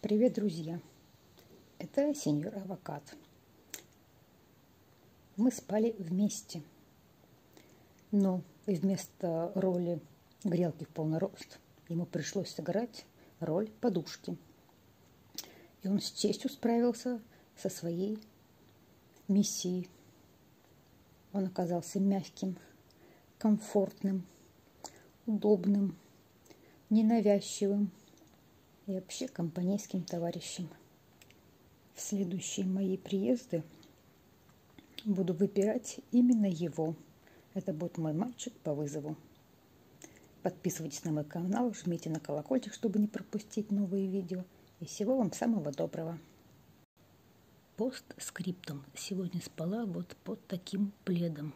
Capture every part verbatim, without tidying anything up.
Привет, друзья! Это сеньор Авокад. Мы спали вместе, но вместо роли грелки в полный рост ему пришлось сыграть роль подушки. И он с честью справился со своей миссией. Он оказался мягким, комфортным, удобным, ненавязчивым и вообще компанейским товарищем. В следующие мои приезды буду выбирать именно его. Это будет мой мальчик по вызову. Подписывайтесь на мой канал, жмите на колокольчик, чтобы не пропустить новые видео. И всего вам самого доброго. Постскриптум. Сегодня спала вот под таким пледом.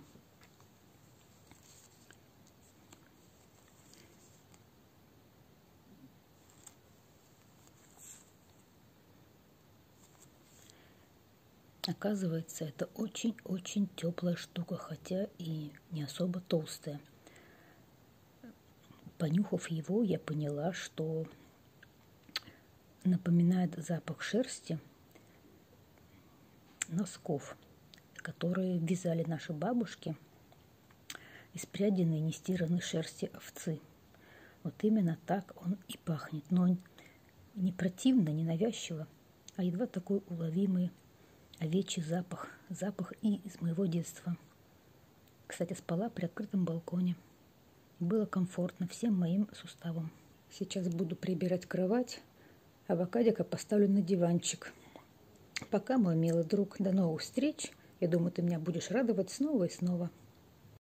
Оказывается, это очень-очень теплая штука, хотя и не особо толстая. Понюхав его, я поняла, что напоминает запах шерсти носков, которые вязали наши бабушки из прядиной нестиранной шерсти овцы. Вот именно так он и пахнет, но не противно, не навязчиво, а едва такой уловимый овечий запах, запах и из моего детства. Кстати, спала при открытом балконе. Было комфортно всем моим суставам. Сейчас буду прибирать кровать, авокадика поставлю на диванчик. Пока, мой милый друг, до новых встреч. Я думаю, ты меня будешь радовать снова и снова.